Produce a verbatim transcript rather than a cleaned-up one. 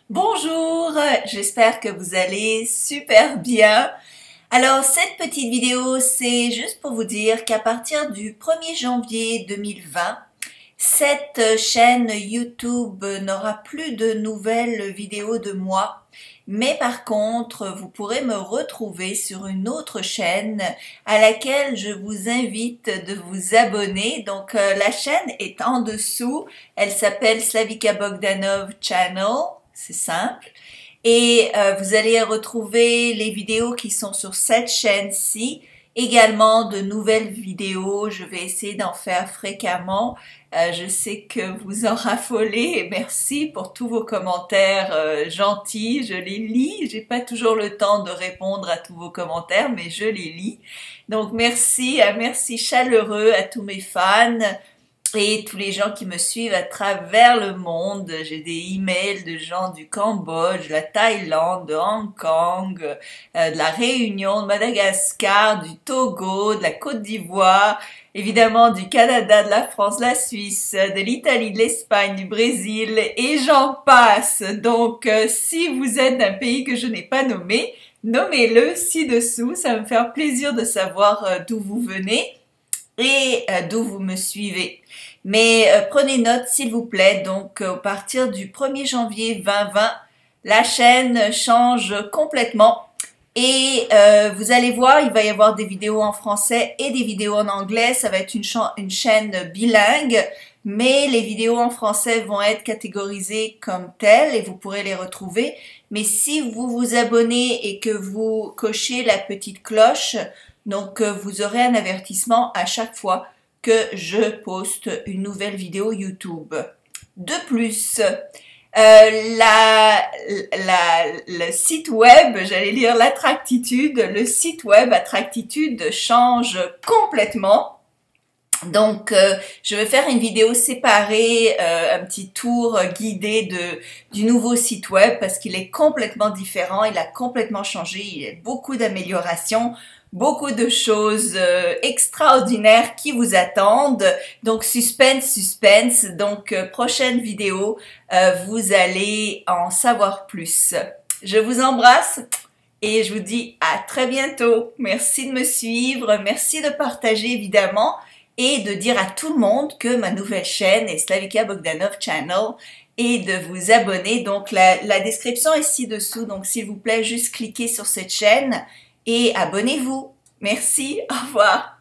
Bonjour, j'espère que vous allez super bien. Alors cette petite vidéo, c'est juste pour vous dire qu'à partir du premier janvier deux mille vingt, cette chaîne YouTube n'aura plus de nouvelles vidéos de moi. Mais par contre, vous pourrez me retrouver sur une autre chaîne à laquelle je vous invite de vous abonner. Donc euh, la chaîne est en dessous, elle s'appelle Slavika Bogdanov Channel. C'est simple. Et euh, vous allez retrouver les vidéos qui sont sur cette chaîne-ci. Également de nouvelles vidéos. Je vais essayer d'en faire fréquemment. Euh, je sais que vous en raffolez et merci pour tous vos commentaires euh, gentils. Je les lis. J'ai pas toujours le temps de répondre à tous vos commentaires, mais je les lis. Donc merci, un merci chaleureux à tous mes fans. Et tous les gens qui me suivent à travers le monde. J'ai des emails de gens du Cambodge, de la Thaïlande, de Hong Kong, euh, de la Réunion, de Madagascar, du Togo, de la Côte d'Ivoire, évidemment du Canada, de la France, de la Suisse, de l'Italie, de l'Espagne, du Brésil, et j'en passe. Donc, euh, si vous êtes d'un pays que je n'ai pas nommé, nommez-le ci-dessous. Ça va me faire plaisir de savoir euh, d'où vous venez et euh, d'où vous me suivez. Mais euh, prenez note s'il vous plaît, donc euh, à partir du premier janvier deux mille vingt, la chaîne change complètement et euh, vous allez voir, il va y avoir des vidéos en français et des vidéos en anglais. Ça va être une, cha une chaîne bilingue, mais les vidéos en français vont être catégorisées comme telles et vous pourrez les retrouver. Mais si vous vous abonnez et que vous cochez la petite cloche, donc euh, vous aurez un avertissement à chaque fois que je poste une nouvelle vidéo YouTube. De plus, euh, la, la, le site web, j'allais lire l'Attractitude, le site web Attractitude change complètement. Donc, euh, je vais faire une vidéo séparée, euh, un petit tour guidé de du nouveau site web parce qu'il est complètement différent, il a complètement changé, il y a beaucoup d'améliorations, beaucoup de choses euh, extraordinaires qui vous attendent. Donc, suspense, suspense. Donc, euh, prochaine vidéo, euh, vous allez en savoir plus. Je vous embrasse et je vous dis à très bientôt. Merci de me suivre, merci de partager évidemment. Et de dire à tout le monde que ma nouvelle chaîne est Slavika Bogdanov Channel et de vous abonner. Donc la, la description est ci-dessous, donc s'il vous plaît, juste cliquez sur cette chaîne et abonnez-vous. Merci, au revoir.